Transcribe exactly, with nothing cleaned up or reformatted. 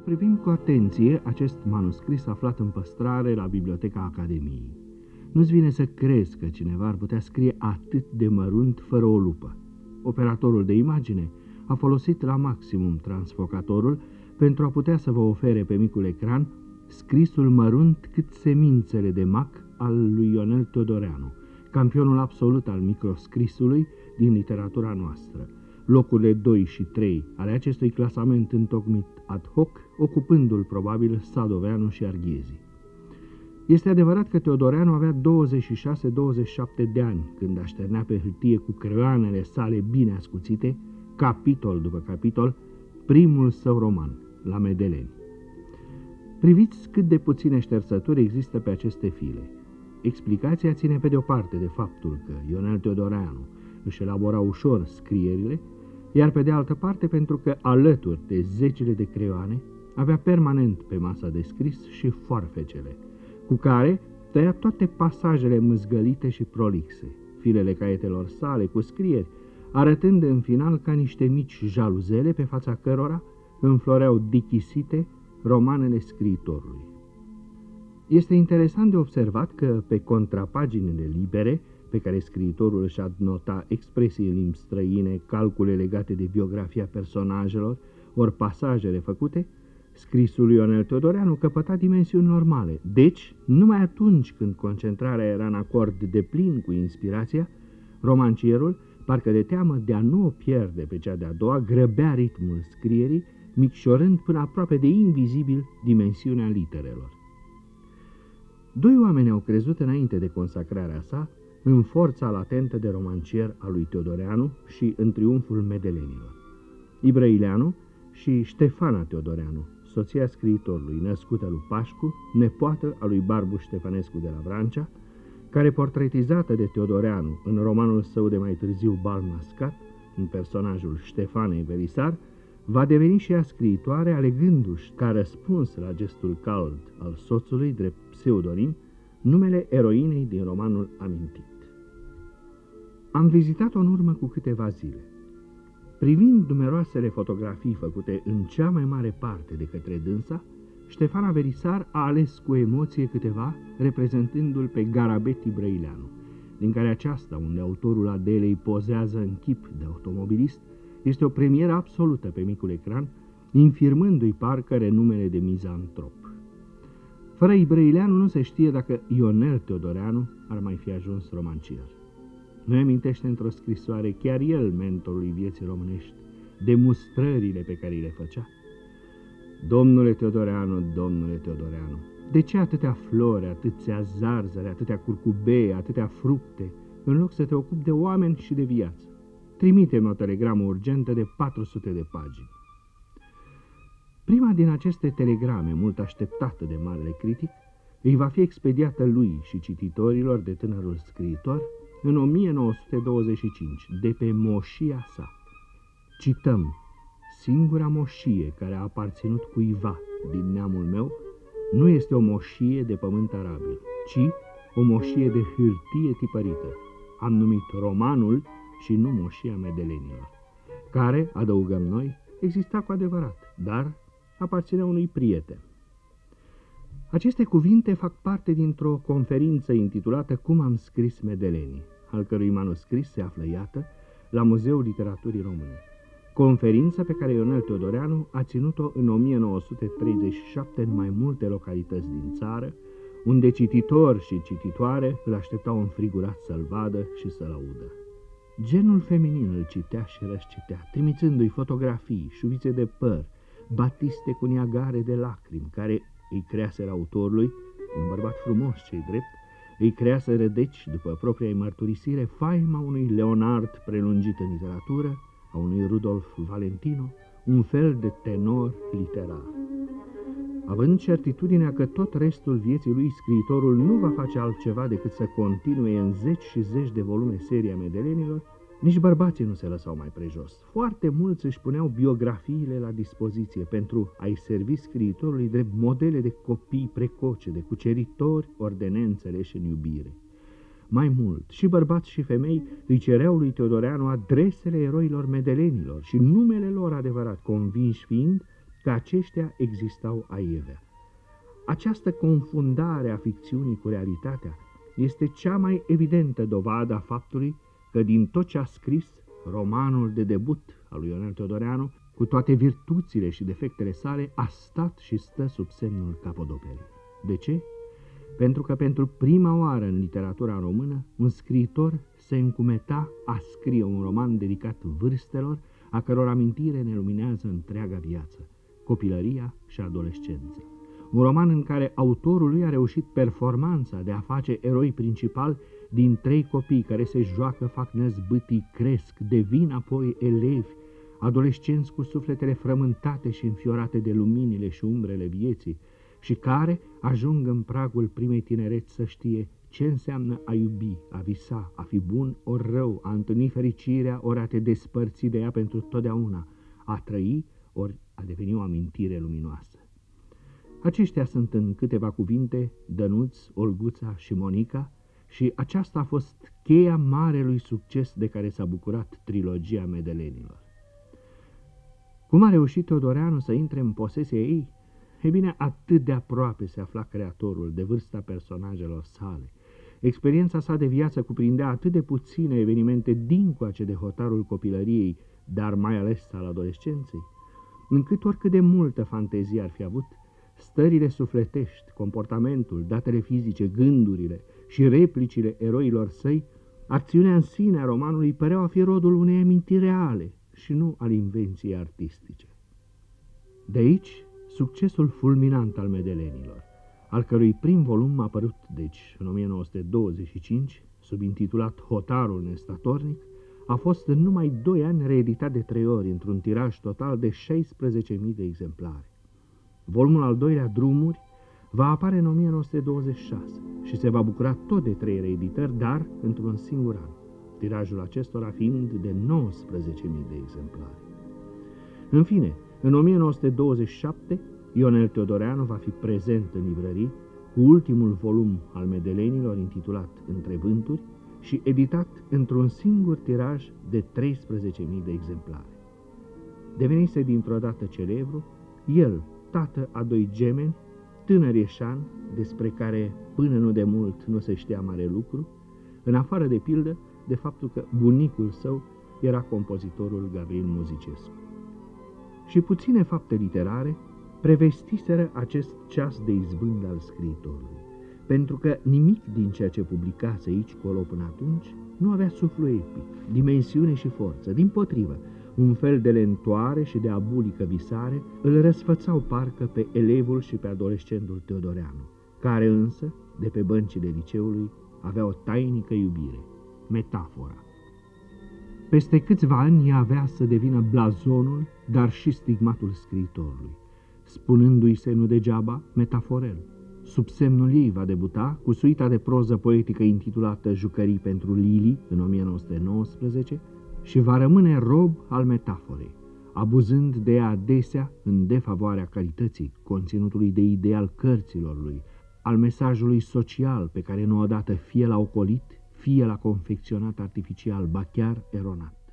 privim cu atenție acest manuscris aflat în păstrare la Biblioteca Academiei. Nu-ți vine să crezi că cineva ar putea scrie atât de mărunt fără o lupă. Operatorul de imagine a folosit la maximum transfocatorul pentru a putea să vă ofere pe micul ecran scrisul mărunt cât semințele de mac al lui Ionel Teodoreanu, campionul absolut al microscrisului din literatura noastră, locurile doi și trei ale acestui clasament întocmit ad hoc, ocupându-l probabil Sadoveanu și Arghezi. Este adevărat că Teodoreanu avea douăzeci și șase douăzeci și șapte de ani când așternea pe hârtie cu creioanele sale bine ascuțite, capitol după capitol, primul său roman, La Medeleni. Priviți cât de puține ștersături există pe aceste file. Explicația ține pe de o parte de faptul că Ionel Teodoreanu își elabora ușor scrierile, iar pe de altă parte pentru că, alături de zecile de creioane, avea permanent pe masa de scris și foarfecele, cu care tăia toate pasajele mâzgălite și prolixe, filele caietelor sale cu scrieri, arătând în final ca niște mici jaluzele pe fața cărora înfloreau dichisite romanele scriitorului. Este interesant de observat că pe contrapaginile libere, pe care scriitorul își adnota expresii în limbi străine, calcule legate de biografia personajelor, ori pasajele făcute, scrisul lui Ionel Teodoreanu căpăta dimensiuni normale. Deci, numai atunci când concentrarea era în acord deplin cu inspirația, romancierul, parcă de teamă de a nu o pierde pe cea de-a doua, grăbea ritmul scrierii, micșorând până aproape de invizibil dimensiunea literelor. Doi oameni au crezut înainte de consacrarea sa în forța latentă de romancier a lui Teodoreanu și în triumful medelenilor. Ibrăileanu și Ștefana Teodoreanu, soția scriitorului, născută lui Pașcu, nepoată a lui Barbu Ștefănescu de la Vrancea, care, portretizată de Teodoreanu în romanul său de mai târziu Bal Mascat, în personajul Ștefanei Verisar, va deveni și ea scriitoare, alegându-și, ca răspuns la gestul cald al soțului, drept pseudonim, numele eroinei din romanul amintit. Am vizitat-o în urmă cu câteva zile. Privind numeroasele fotografii făcute în cea mai mare parte de către dânsa, Ștefana Verisar a ales cu emoție câteva, reprezentându-l pe Garabet Ibrăileanu, din care aceasta, unde autorul Adelei pozează în chip de automobilist, este o premieră absolută pe micul ecran, infirmându-i parcă renumele de mizantrop. Fără Ibrăileanu nu se știe dacă Ionel Teodoreanu ar mai fi ajuns romancier. Nu amintește într-o scrisoare chiar el, mentorului vieții românești, de mustrările pe care le făcea? Domnule Teodoreanu, domnule Teodoreanu, de ce atâtea flori, atâția zarzăre, atâtea curcubee, atâtea fructe, în loc să te ocupi de oameni și de viață? Trimite-mi o telegramă urgentă de patru sute de pagini. Prima din aceste telegrame, mult așteptată de marele critic, îi va fi expediată lui și cititorilor de tânărul scriitor în o mie nouă sute douăzeci și cinci, de pe moșia sa. Cităm: singura moșie care a aparținut cuiva din neamul meu nu este o moșie de pământ arabil, ci o moșie de hârtie tipărită. Am numit romanul și nu moșia medelenilor, care, adăugăm noi, exista cu adevărat, dar aparținea unui prieten. Aceste cuvinte fac parte dintr-o conferință intitulată Cum am scris medelenii, al cărui manuscris se află, iată, la Muzeul Literaturii Române. Conferință pe care Ionel Teodoreanu a ținut-o în o mie nouă sute treizeci și șapte în mai multe localități din țară, unde cititori și cititoare îl așteptau înfrigurat să-l vadă și să-l audă. Genul feminin îl citea și răscitea, trimițându-i fotografii, șuvițe de păr, batiste cu niagare de lacrimi, care îi creaseră autorului, un bărbat frumos ce-i drept, îi creaseră deci, după propria mărturisire, faima unui Leonard prelungit în literatură, a unui Rudolf Valentino, un fel de tenor literar. Având certitudinea că tot restul vieții lui scriitorul nu va face altceva decât să continue în zeci și zeci de volume seria medelenilor, nici bărbații nu se lăsau mai prejos. Foarte mulți își puneau biografiile la dispoziție pentru a-i servi scriitorului drept modele de copii precoce, de cuceritori, ordenențele și în iubire. Mai mult, și bărbați și femei îi cereau lui Teodoreanu adresele eroilor medelenilor și numele lor adevărat, convinși fiind că aceștia existau aievea. Această confundare a ficțiunii cu realitatea este cea mai evidentă dovadă a faptului că din tot ce a scris, romanul de debut al lui Ionel Teodoreanu, cu toate virtuțile și defectele sale, a stat și stă sub semnul capodoperii. De ce? Pentru că pentru prima oară în literatura română, un scriitor se încumeta a scrie un roman dedicat vârstelor, a căror amintire ne luminează întreaga viață, copilăria și adolescența. Un roman în care autorul lui a reușit performanța de a face eroi principal din trei copii care se joacă, fac năzbâtii, cresc, devin apoi elevi, adolescenți cu sufletele frământate și înfiorate de luminile și umbrele vieții și care ajung în pragul primei tinereți să știe ce înseamnă a iubi, a visa, a fi bun ori rău, a întâlni fericirea ori a te despărți de ea pentru totdeauna, a trăi ori a deveni o amintire luminoasă. Aceștia sunt în câteva cuvinte Dănuț, Olguța și Monica și aceasta a fost cheia marelui succes de care s-a bucurat trilogia Medelenilor. Cum a reușit Teodoreanu să intre în posesia ei? E bine, atât de aproape se afla creatorul de vârsta personajelor sale. Experiența sa de viață cuprindea atât de puține evenimente dincoace de hotarul copilăriei, dar mai ales al adolescenței, încât oricât de multă fantezie ar fi avut, stările sufletești, comportamentul, datele fizice, gândurile și replicile eroilor săi, acțiunea în sine a romanului păreau a fi rodul unei amintiri reale și nu al invenției artistice. De aici succesul fulminant al Medelenilor, al cărui prim volum a apărut, deci, în o mie nouă sute douăzeci și cinci, subintitulat Hotarul nestatornic, a fost în numai doi ani reeditat de trei ori, într-un tiraj total de șaisprezece mii de exemplare. Volumul al doilea, Drumuri, va apare în o mie nouă sute douăzeci și șase și se va bucura tot de trei reeditări, dar într-un singur an, tirajul acestora fiind de nouăsprezece mii de exemplare. În fine, în o mie nouă sute douăzeci și șapte, Ionel Teodoreanu va fi prezent în librării cu ultimul volum al Medelenilor intitulat Între vânturi și editat într-un singur tiraj de treisprezece mii de exemplare. Devenise dintr-o dată celebru, el, tată a doi gemeni, tânăr ieșan, despre care până nu de mult nu se știa mare lucru, în afară de pildă de faptul că bunicul său era compozitorul Gavril Muzicescu. Și puține fapte literare prevestiseră acest ceas de izbândă al scriitorului, pentru că nimic din ceea ce publicase aici colo până atunci nu avea suflu epic, dimensiune și forță. Dimpotrivă, un fel de lentoare și de abulică visare îl răsfățau parcă pe elevul și pe adolescentul Teodoreanu, care însă, de pe băncile liceului, avea o tainică iubire, metafora. Peste câțiva ani ea avea să devină blazonul, dar și stigmatul scriitorului, spunându-i se nu degeaba Metaforel. Sub semnul ei va debuta cu suita de proză poetică intitulată Jucării pentru Lili în o mie nouă sute nouăsprezece și va rămâne rob al metaforei, abuzând de ea adesea în defavoarea calității conținutului de idei al cărților lui, al mesajului social pe care nu odată fie l-a ocolit, fie l-a confecționat artificial, ba chiar eronat.